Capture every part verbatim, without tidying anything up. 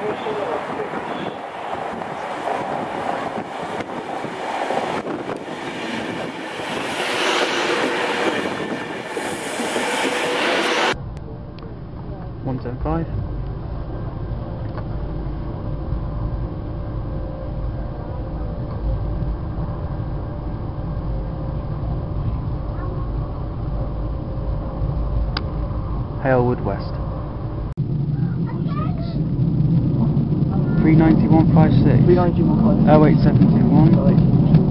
one seven five. Halewood West. three ninety one five six. three ninety one five six. Oh eight seven two one. oh eight seven two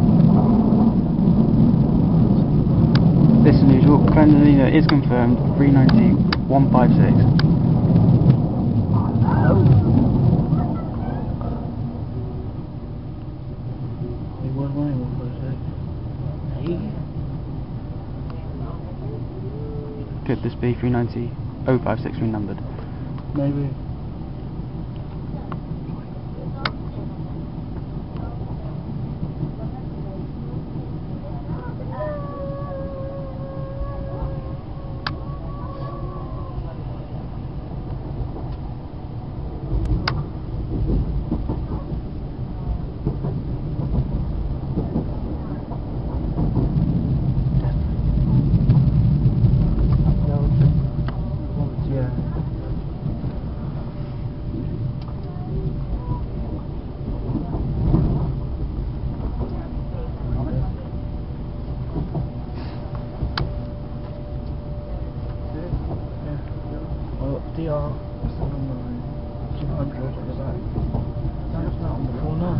one. This is unusual. Cleanlino is confirmed. three ninety one five six. Could this be three ninety oh five six renumbered? Maybe. D R two hundred at the back. That's not on the corner.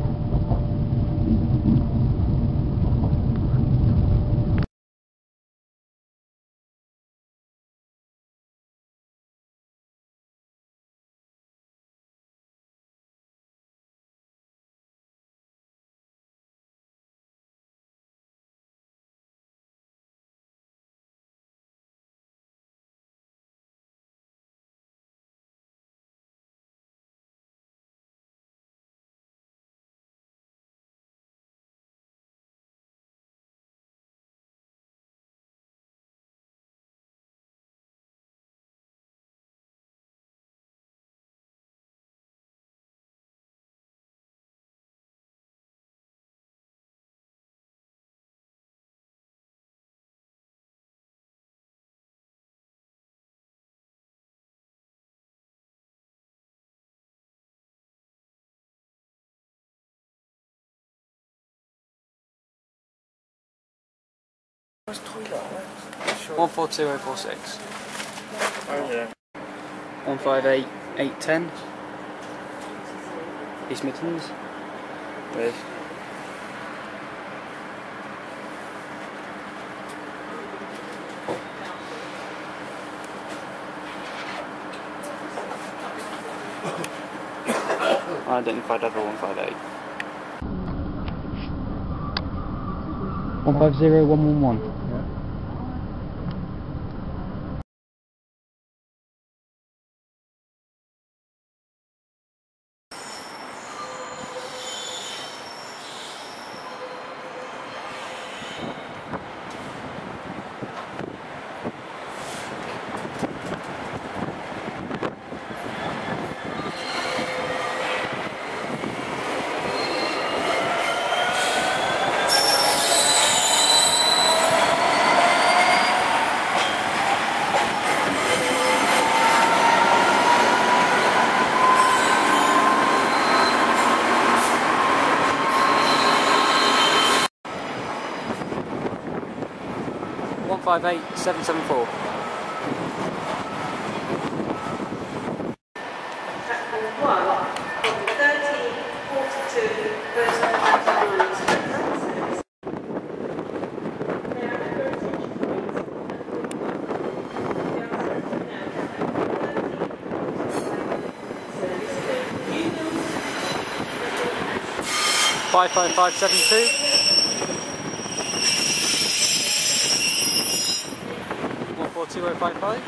one four two oh four six. Oh yeah. one five eight eight ten. East Midlands. With identified over one five eight. one five zero one one one. one five eight seven seven four. five five five seven two. one four two oh five five.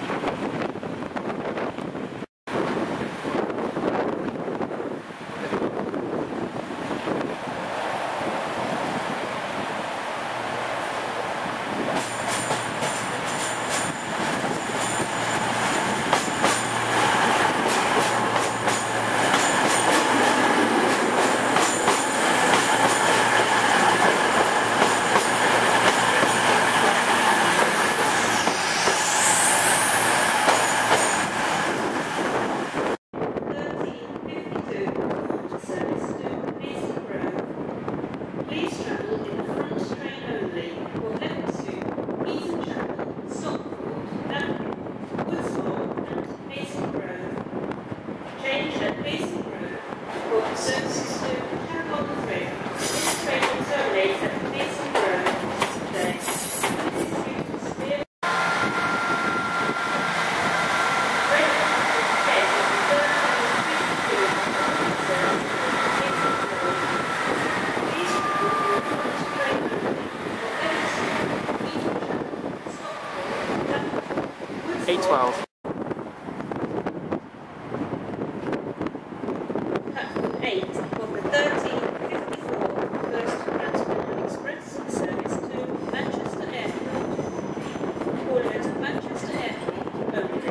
eight twelve. Platform eight of the thirteen fifty-four First Transform Express service to Manchester Airport. Calling at Manchester Airport only.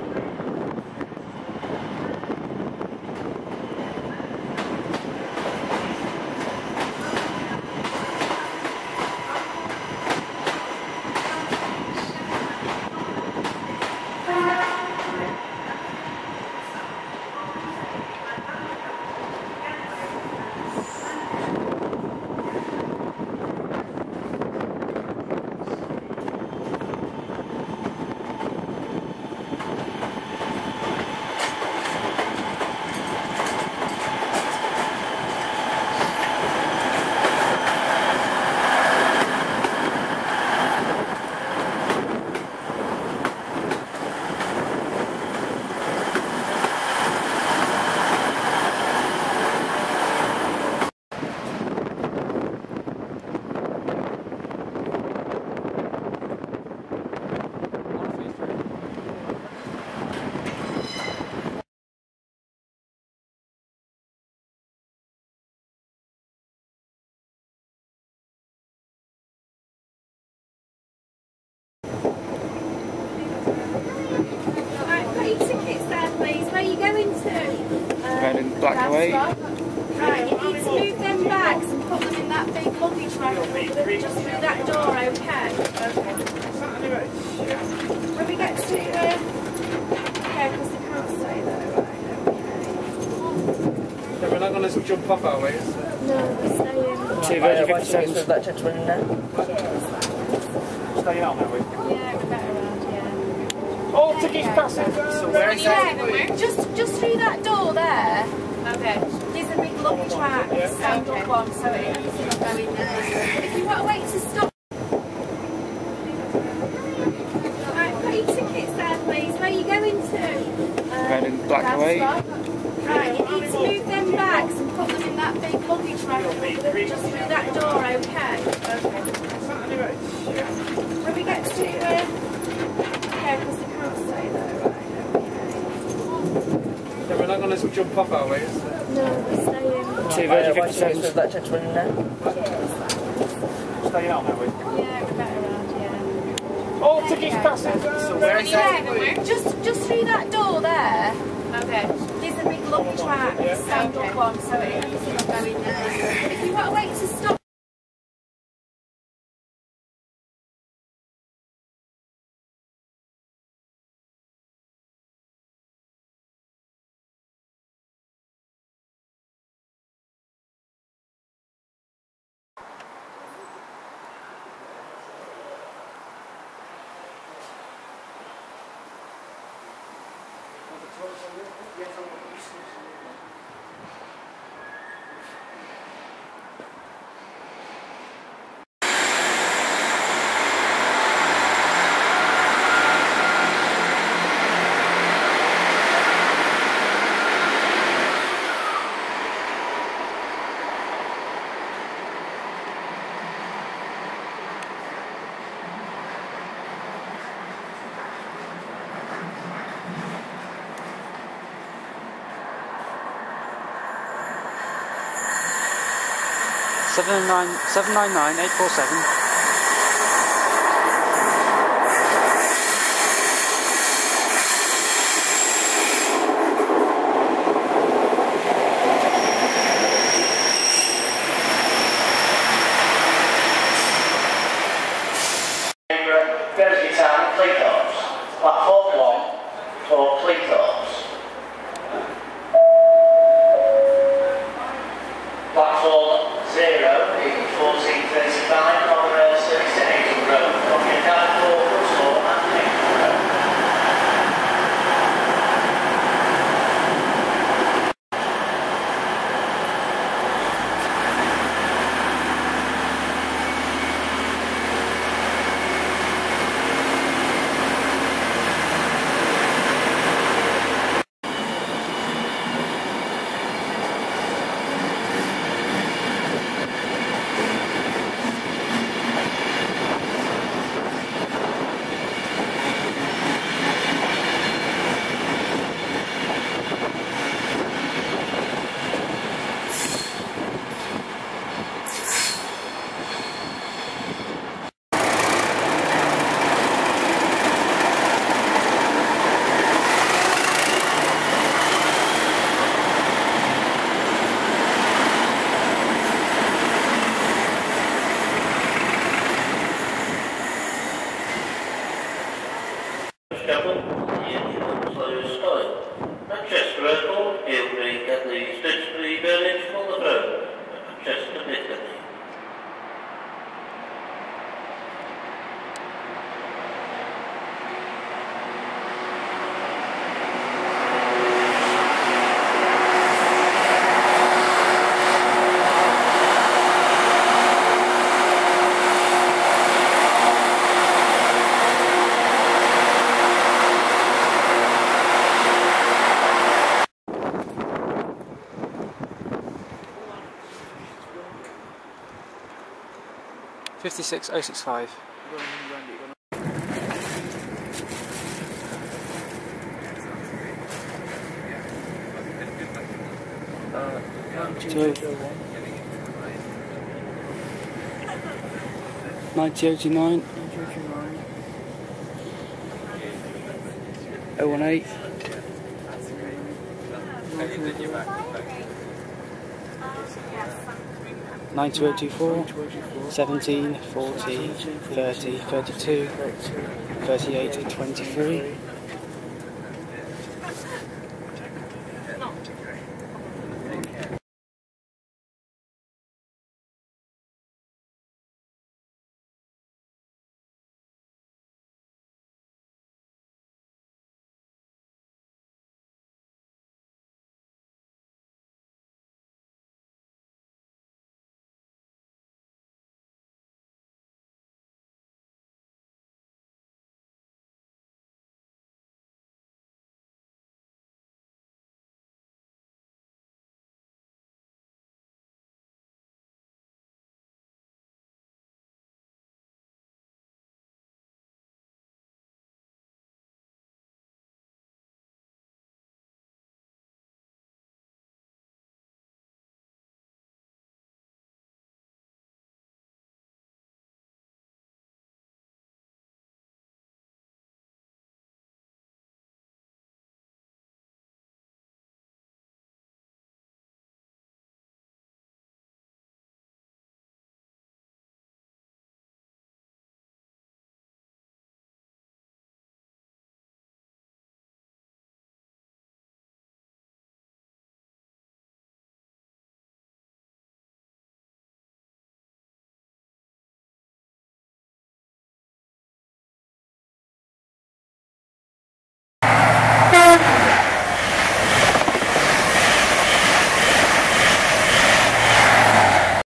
Tickets there, please. Where are you going to? Red and black and white. Right, you need to move them bags and put them in that big luggage rack. Just through that door, okay? Okay. When we get to, uh, yeah, because they can't stay there, right? So we're not going to jump off, are we? No, we're staying. Two Virgin fifty seconds. With that gentleman in there. Staying on, are we? Yeah, we're better around, yeah. All tickets passing. So where is that? Yeah, just, just through that door there. Okay. There's a big luggage rack, stand up one, so it is not going there. If you want to wait to stop. Right, put your tickets there, please. Where are you going to? Red and black and white. Right, you need to move them bags and put them in that big luggage rack. Just through that door, okay? Okay. When we get to, uh, yeah, because they can't stay there, right? So we're not going to jump off, are we? No, we're staying. Two Virgin fifty seconds. With that gentleman in there. Staying on, are we? Yeah, we're better around, yeah. All tickets passing. So where is that? Yeah, just, just through that door there. Okay. There's a big luggage rack, stand up one, so it is not going there. If you want to wait to stop. Seven nine seven nine nine eight four seven. Thursday time, Cleethorpes. Platform one for Cleethorpes. Platform zero, fourteen thirty-five, travel in a slow style. Manchester Airport, Guildford at the Stitchbury village on the road, Manchester, Italy. fifty-six oh six five. Two. Ninety oh two nine. Oh one eight. Nine two oh two four. Seventeen, forty, thirty, thirty-two, thirty-eight, twenty-three.